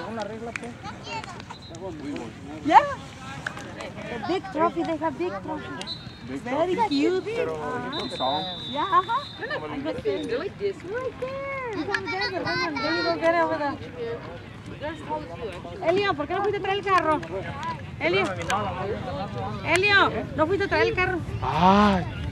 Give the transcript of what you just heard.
según la regla, pues. Yeah. A big trophy, they have big trophy. Very cute. Yeah, I got this. Right there. You go get it over there. Elio, ¿por qué no fuiste a traer el carro? Elio, ¿no fuiste a traer el carro? Ay.